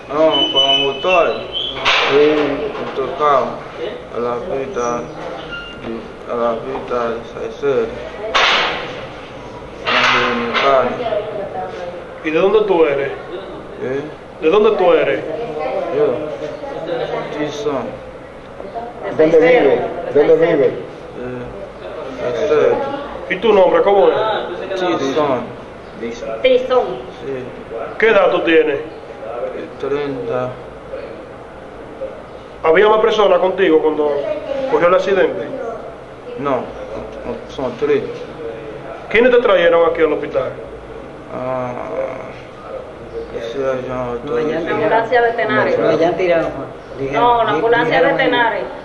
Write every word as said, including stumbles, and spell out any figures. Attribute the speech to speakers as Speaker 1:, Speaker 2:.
Speaker 1: No, con motor.
Speaker 2: Sí.
Speaker 1: Tocado a la vida, a la vida de ser.
Speaker 3: ¿Y de dónde tú eres?
Speaker 1: ¿Eh?
Speaker 3: ¿De dónde tú eres?
Speaker 1: Yo. Tizón.
Speaker 2: ¿Dónde vive? ¿Dónde vive?
Speaker 1: Eh, ser.
Speaker 3: ¿Y tu nombre cómo es?
Speaker 1: Tizón.
Speaker 4: Tizón.
Speaker 1: Sí.
Speaker 3: ¿Qué edad tú tienes?
Speaker 1: treinta.
Speaker 3: ¿Había más personas contigo cuando cogió el accidente?
Speaker 1: No, son tres.
Speaker 3: ¿Quiénes te trajeron aquí al hospital?
Speaker 1: Ah, ese yo
Speaker 4: La ambulancia veterinaria.
Speaker 2: No, ya han tirado.
Speaker 4: No, la ambulancia veterinaria.